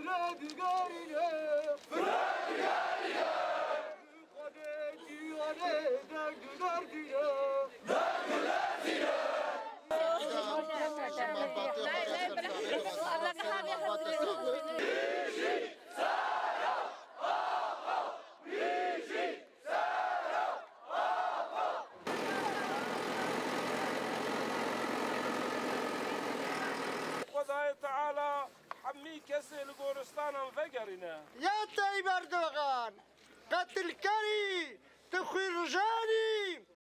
خدای تعالی حمی کسی لگورستانم وگرینه یا طیب اردوغان قتل کری تخوی رجانی